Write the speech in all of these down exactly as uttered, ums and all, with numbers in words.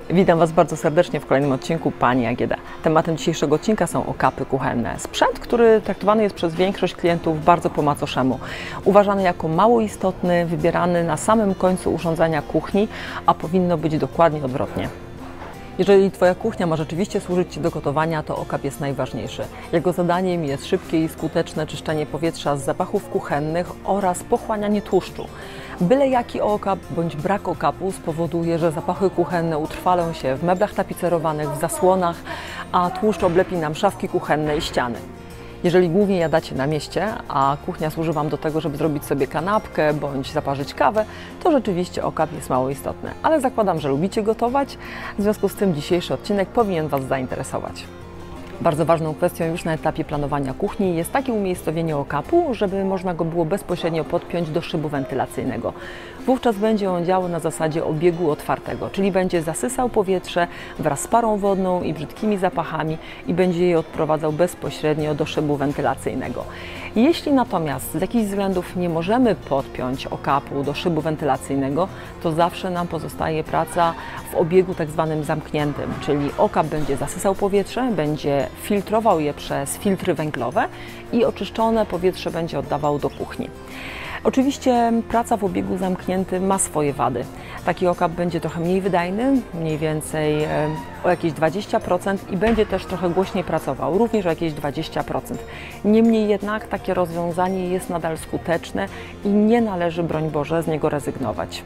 Witam Was bardzo serdecznie w kolejnym odcinku Pani A G D. Tematem dzisiejszego odcinka są okapy kuchenne. Sprzęt, który traktowany jest przez większość klientów bardzo po macoszemu. Uważany jako mało istotny, wybierany na samym końcu urządzenia kuchni, a powinno być dokładnie odwrotnie. Jeżeli Twoja kuchnia ma rzeczywiście służyć Ci do gotowania, to okap jest najważniejszy. Jego zadaniem jest szybkie i skuteczne czyszczenie powietrza z zapachów kuchennych oraz pochłanianie tłuszczu. Byle jaki okap bądź brak okapu spowoduje, że zapachy kuchenne utrwalą się w meblach tapicerowanych, w zasłonach, a tłuszcz oblepi nam szafki kuchenne i ściany. Jeżeli głównie jadacie na mieście, a kuchnia służy Wam do tego, żeby zrobić sobie kanapkę bądź zaparzyć kawę, to rzeczywiście okap jest mało istotny. Ale zakładam, że lubicie gotować, w związku z tym dzisiejszy odcinek powinien Was zainteresować. Bardzo ważną kwestią już na etapie planowania kuchni jest takie umiejscowienie okapu, żeby można go było bezpośrednio podpiąć do szybu wentylacyjnego. Wówczas będzie on działał na zasadzie obiegu otwartego, czyli będzie zasysał powietrze wraz z parą wodną i brzydkimi zapachami i będzie je odprowadzał bezpośrednio do szybu wentylacyjnego. Jeśli natomiast z jakichś względów nie możemy podpiąć okapu do szybu wentylacyjnego, to zawsze nam pozostaje praca w obiegu tak zwanym zamkniętym, czyli okap będzie zasysał powietrze, będzie filtrował je przez filtry węglowe i oczyszczone powietrze będzie oddawał do kuchni. Oczywiście praca w obiegu zamkniętym ma swoje wady. Taki okap będzie trochę mniej wydajny, mniej więcej o jakieś dwadzieścia procent i będzie też trochę głośniej pracował, również o jakieś dwadzieścia procent. Niemniej jednak takie rozwiązanie jest nadal skuteczne i nie należy, broń Boże, z niego rezygnować.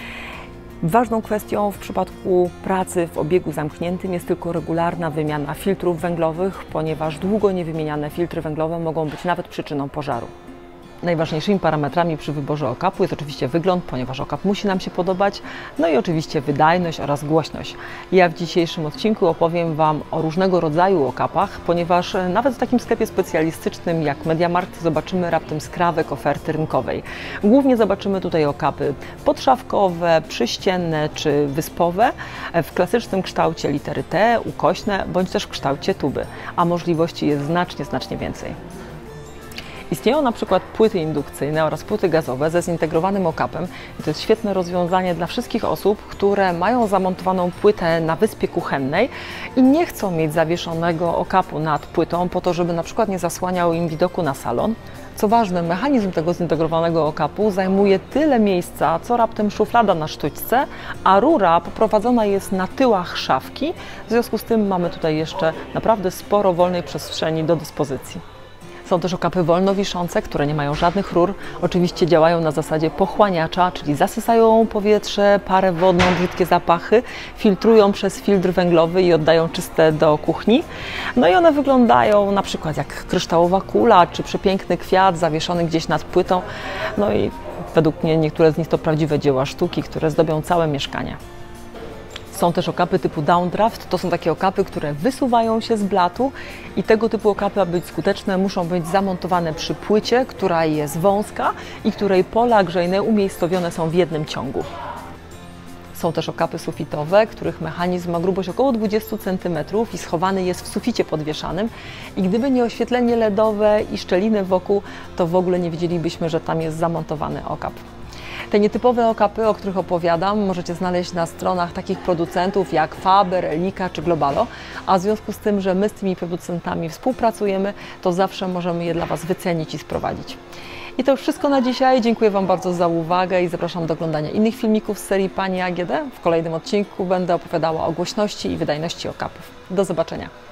Ważną kwestią w przypadku pracy w obiegu zamkniętym jest tylko regularna wymiana filtrów węglowych, ponieważ długo niewymieniane filtry węglowe mogą być nawet przyczyną pożaru. Najważniejszymi parametrami przy wyborze okapu jest oczywiście wygląd, ponieważ okap musi nam się podobać, no i oczywiście wydajność oraz głośność. Ja w dzisiejszym odcinku opowiem Wam o różnego rodzaju okapach, ponieważ nawet w takim sklepie specjalistycznym jak MediaMarkt zobaczymy raptem skrawek oferty rynkowej. Głównie zobaczymy tutaj okapy podszafkowe, przyścienne czy wyspowe, w klasycznym kształcie litery T, ukośne, bądź też w kształcie tuby, a możliwości jest znacznie, znacznie więcej. Istnieją na przykład płyty indukcyjne oraz płyty gazowe ze zintegrowanym okapem. I to jest świetne rozwiązanie dla wszystkich osób, które mają zamontowaną płytę na wyspie kuchennej i nie chcą mieć zawieszonego okapu nad płytą po to, żeby na przykład nie zasłaniał im widoku na salon. Co ważne, mechanizm tego zintegrowanego okapu zajmuje tyle miejsca, co raptem szuflada na sztućce, a rura poprowadzona jest na tyłach szafki. W związku z tym mamy tutaj jeszcze naprawdę sporo wolnej przestrzeni do dyspozycji. Są też okapy wolno wiszące, które nie mają żadnych rur. Oczywiście działają na zasadzie pochłaniacza, czyli zasysają powietrze, parę wodną, brzydkie zapachy, filtrują przez filtr węglowy i oddają czyste do kuchni. No i one wyglądają na przykład jak kryształowa kula, czy przepiękny kwiat zawieszony gdzieś nad płytą. No i według mnie niektóre z nich to prawdziwe dzieła sztuki, które zdobią całe mieszkanie. Są też okapy typu downdraft, to są takie okapy, które wysuwają się z blatu i tego typu okapy, aby być skuteczne, muszą być zamontowane przy płycie, która jest wąska i której pola grzejne umiejscowione są w jednym ciągu. Są też okapy sufitowe, których mechanizm ma grubość około dwudziestu centymetrów i schowany jest w suficie podwieszanym i gdyby nie oświetlenie ledowe i szczeliny wokół, to w ogóle nie wiedzielibyśmy, że tam jest zamontowany okap. Te nietypowe okapy, o których opowiadam, możecie znaleźć na stronach takich producentów jak Faber, Elika czy Globalo, a w związku z tym, że my z tymi producentami współpracujemy, to zawsze możemy je dla Was wycenić i sprowadzić. I to już wszystko na dzisiaj. Dziękuję Wam bardzo za uwagę i zapraszam do oglądania innych filmików z serii Pani A G D. W kolejnym odcinku będę opowiadała o głośności i wydajności okapów. Do zobaczenia.